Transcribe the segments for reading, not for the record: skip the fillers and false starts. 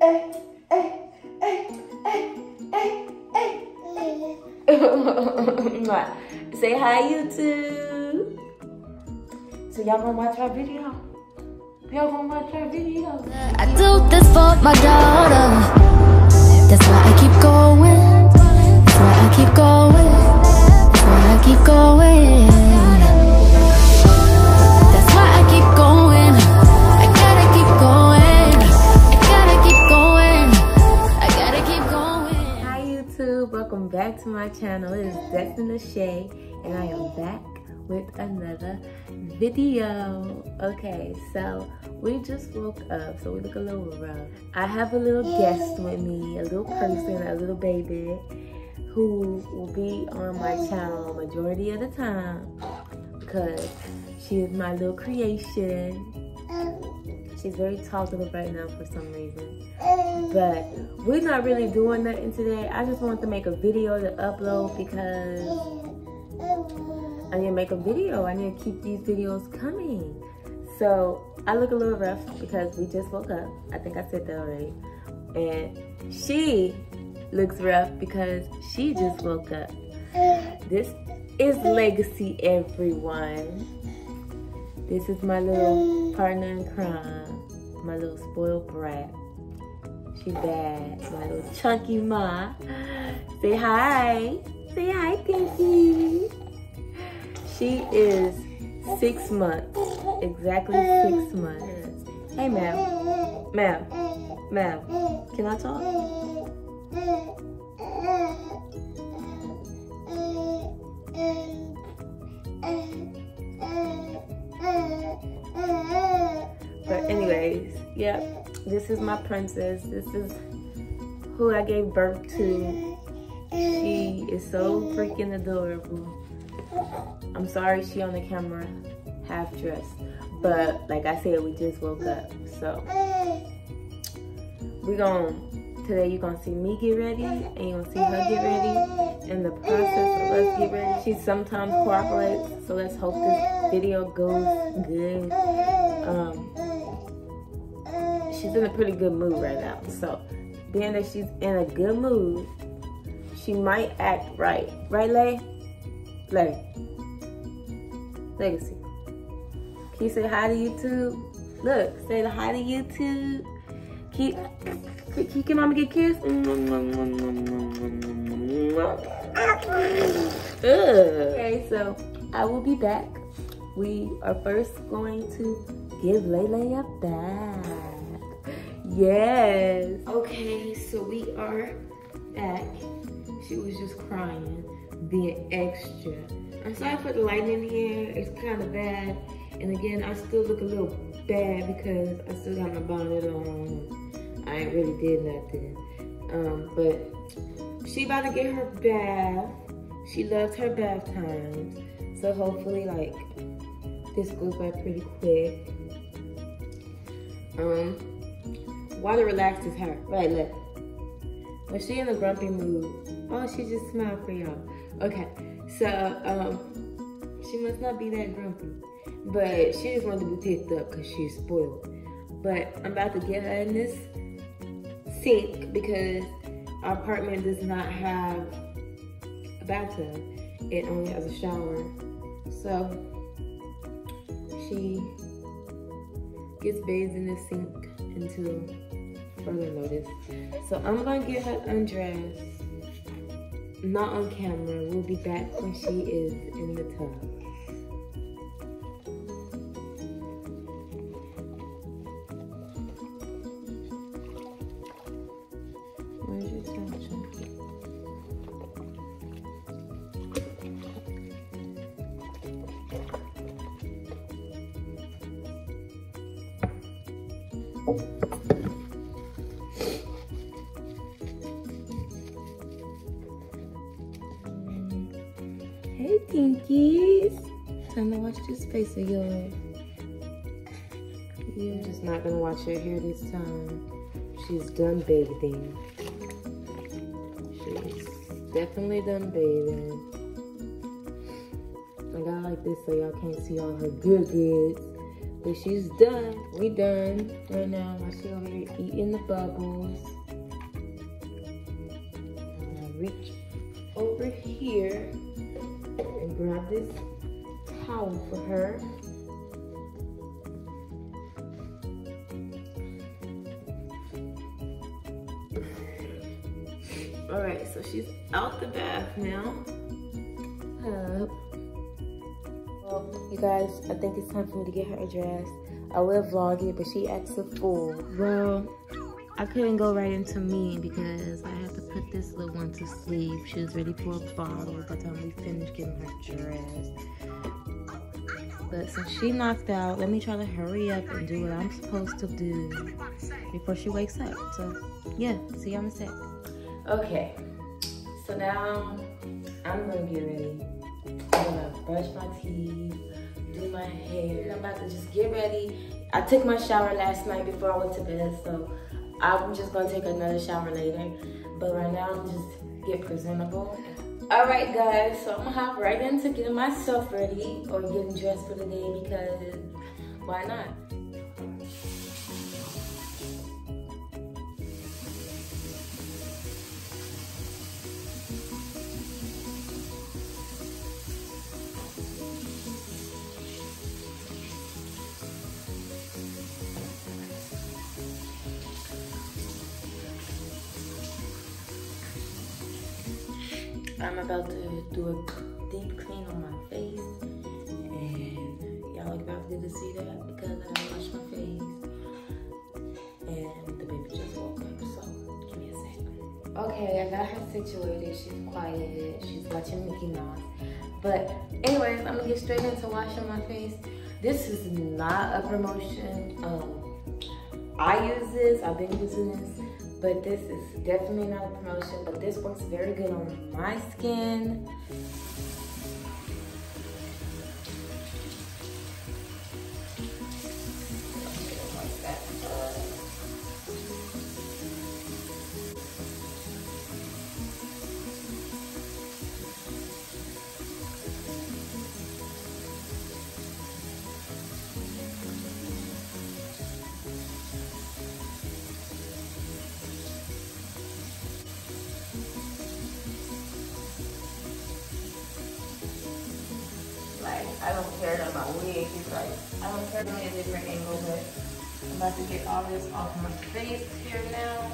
Say hi, YouTube. So y'all gonna watch our video? Y'all gonna watch our video? I do this for my daughter. That's why I keep going. That's why I keep going. That's why I keep going. That's why I keep going. I gotta keep going. I gotta keep going. I gotta keep going. Hi YouTube, welcome back to my channel. It is Destined Shay, and I am back with another video. Okay, so we just woke up, so we look a little rough. I have a little guest with me, a little person, a little baby, who will be on my channel majority of the time because she is my little creation. She's very talkative right now for some reason, but we're not really doing nothing today. I just wanted to make a video to upload because I need to make a video. I need to keep these videos coming. So I look a little rough because we just woke up. I think I said that already. And she looks rough because she just woke up. This is Legacy, everyone. This is my little partner in crime, my little spoiled brat. She bad, my little chunky ma. Say hi. Say hi, Pinky. She is 6 months, exactly 6 months. Hey, ma'am, can I talk? But anyways, yep, this is my princess. This is who I gave birth to. She is so freaking adorable. I'm sorry she on the camera half dressed, but like I said, we just woke up. So today you're gonna see me get ready and you're gonna see her get ready. In the process of us get ready, she sometimes cooperates, so let's hope this video goes good. She's in a pretty good mood right now, so being that she's in a good mood, she might act right. Right, Legacy, can you say hi to YouTube? Look, say hi to YouTube. Can your mama get kissed? Okay, so I will be back. We are first going to give Lele a bath. Yes. Okay, so we are back. She was just crying, being extra. I'm sorry for the lighting in here. It's kind of bad. And again, I still look a little bad because I still got my bonnet on. I ain't really did nothing. But she about to get her bath. She loves her bath times. So hopefully, like, this goes by pretty quick. Water relaxes her. Right, look. When she in a grumpy mood, oh, she just smiled for y'all. Okay. So, she must not be that grumpy, but she just wanted to be picked up because she's spoiled. But I'm about to get her in this sink because our apartment does not have a bathtub. It only has a shower. So, she gets bathed in the sink until further notice. So, I'm going to get her undressed. Not on camera. We'll be back when she is in the tub. Where's your towel, Chunky? Hey, Pinkies. Time to watch this face of yours. You're just not gonna watch her hair this time. She's done bathing. She's definitely done bathing. I got like this so y'all can't see all her good goods. But she's done. We done right now. I see over here eating the bubbles. I'm gonna reach over here and grab this towel for her. All right, so she's out the bath now. Well, you guys, I think it's time for me to get her dressed. I will vlog it, but she acts a fool. Well, I couldn't go right into me because I had to put this little one to sleep. She was ready for a bottle by the time we finished getting her dressed. But since she knocked out, let me try to hurry up and do what I'm supposed to do before she wakes up. So, yeah, see you in a sec. Okay, so now I'm gonna get ready. I'm gonna brush my teeth, do my hair. I'm about to just get ready. I took my shower last night before I went to bed, so I'm just gonna take another shower later. But right now, I'm just get presentable. All right, guys, so I'm gonna hop right into getting myself ready or getting dressed for the day because why not? I'm about to do a deep clean on my face, and y'all about to get to see that because I didn't wash my face, and the baby just woke up, so give me a sec. Okay, I got her situated. She's quiet. She's watching Mickey Mouse. But anyways, I'm gonna get straight into washing my face. This is not a promotion. I use this. I've been using this. But this is definitely not a promotion, but this works very good on my skin. I don't care that my wig is like, I don't care about a different angle, but I'm about to get all this off my face here now.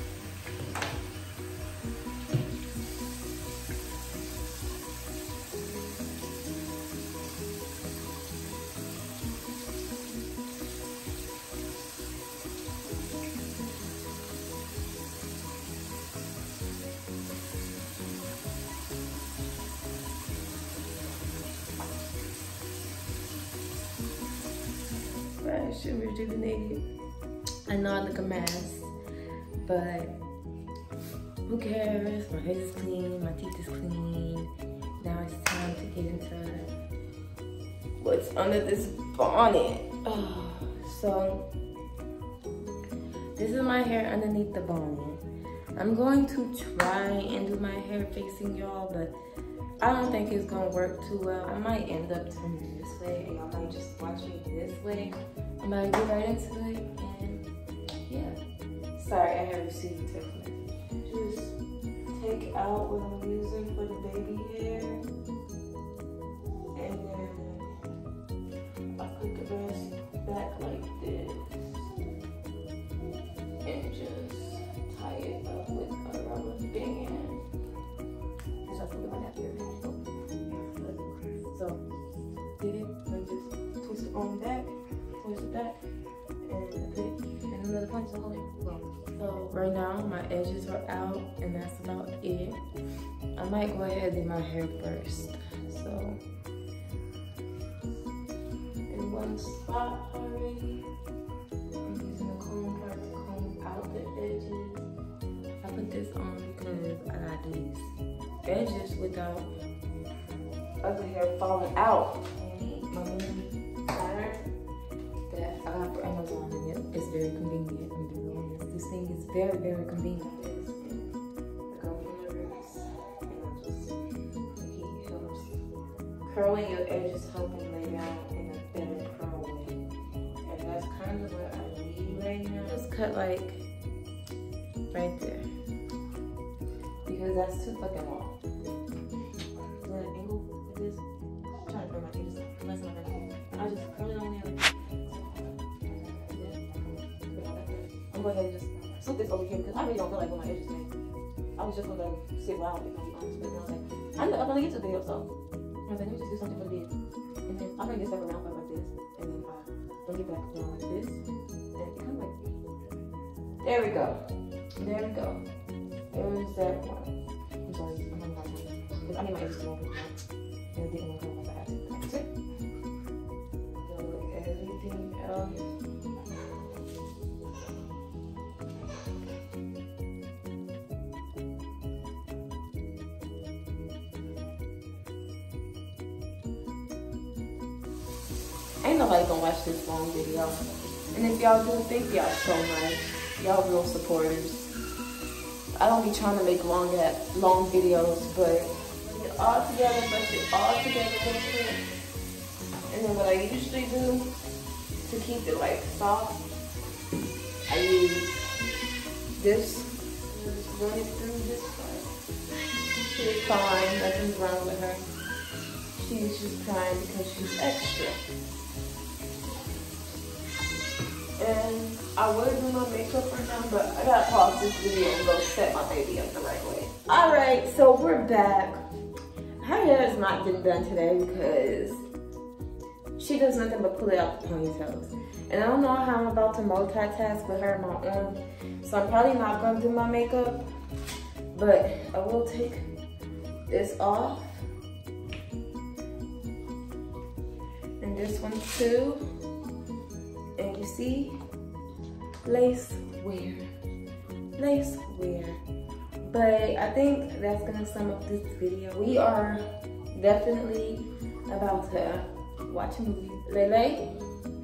Fresh and rejuvenated. I know I look a mess, but who cares? My face is clean, my teeth is clean. Now it's time to get into what's under this bonnet. Oh, so this is my hair underneath the bonnet. I'm going to try and do my hair facing y'all, but I don't think it's gonna work too well. I might end up turning this way and y'all might just watch me this way. I'm gonna get right into it and yeah. Sorry, I have received text message. Just take out what I'm using for the baby hair. And then I put the rest back like this. And just tie it up with a rubber band. So, did it, and just twist it on back, twist it back, and put it in another punch to hold it well. So, right now, my edges are out, and that's about it. I might go ahead and do my hair first. So, in one spot already, I'm using a comb part to comb out the edges. I put this on because I got these edges without ugly hair falling out. My new pattern that I got for Amazon, and it's very convenient. I'm being honest. This thing is very, very convenient. I go from the roots, and I just, the heat helps. Curling your edges help them lay down in a better curl way. like right there because that's too fucking long. Is that an angle? It is. I'm trying to bring my fingers less than my right. I just curl it on there. I'm going to just swoop this over here because I really don't feel like doing my edges today. I was just gonna sit loud if I'm honest, but then I was like, I'm gonna get to the video, so I was like, let me just do something for the video. And then I'll bring this stuff around like this, and then bring it back down like this, and it kind of like, there we go. There we go. There's that one. I'm sorry, I'm on my time. Because I need my edges to open up. And it didn't come like I had to. That's it. So everything else. Ain't nobody gonna watch this long video. And if y'all do, thank y'all so much. Y'all real supporters. I don't be trying to make long videos, but put it all together, brush it all together real quick. And then what I usually do to keep it like soft, I use this. Just run it through this part. She's fine, nothing's wrong with her. She's just crying because she's extra. And I would do my makeup right now, but I gotta pause this video and go set my baby up the right way. Alright, so we're back. Her hair is not getting done today because she does nothing but pull it out the ponytails. And I don't know how I'm about to multitask with her in my arm, so I'm probably not gonna do my makeup, but I will take this off. And this one too. And you see, lace wear. But I think that's gonna sum up this video. We are definitely about to watch a movie. Lele,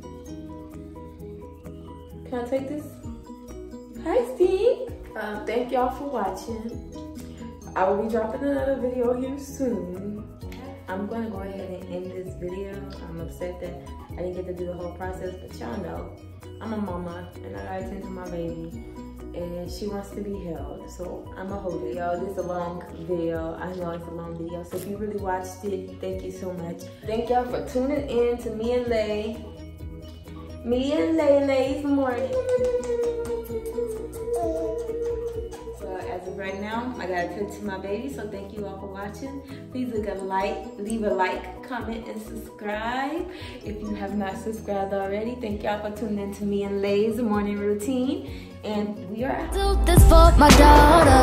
can I take this? Hi, Steve. Thank y'all for watching. I will be dropping another video here soon. I'm gonna go ahead and end this video. I'm upset that I didn't get to do the whole process, but y'all know I'm a mama and I gotta tend to my baby and she wants to be held, so I'ma hold it. Y'all, this is a long video. I know it's a long video, so if you really watched it, thank you so much. Thank y'all for tuning in to me and Lay's morning. As of right now, I gotta tend to my baby, so thank you all for watching. Please leave a like, comment, and subscribe if you have not subscribed already. Thank y'all for tuning in to me and Lay's morning routine, and we are out. Do this for my daughter.